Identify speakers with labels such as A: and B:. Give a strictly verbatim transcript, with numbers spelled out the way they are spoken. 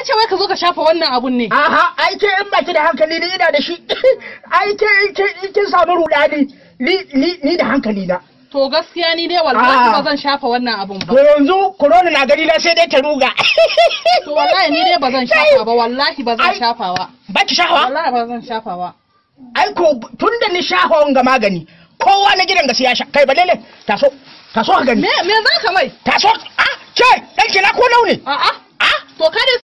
A: ce wai ka zo ka shafa wannan abun ne?
B: Aha, ai ke in baki da hankali ni ina da shi. Ai ke ke kin samu rudani. Ni ni ni da hankali na.
A: To gaskiya ni dai wallahi ba zan shafa wannan abun ba.
B: To yanzu corona na gari na sai dai ta ruga.
A: To wallahi ni dai ba zan shafa ba, wallahi ba zan shafawa.
B: Ba ki shafa?
A: Wallahi ba zan shafawa.
B: Ai ko tunda ni shafa wanga magani, kowa na gidan gaskiya sha. Kai balele, taso. Taso ka gani.
A: Me me za ka mai?
B: Taso. Ah, ke, dan kina ko nauni?
A: A'a. Ah, to kada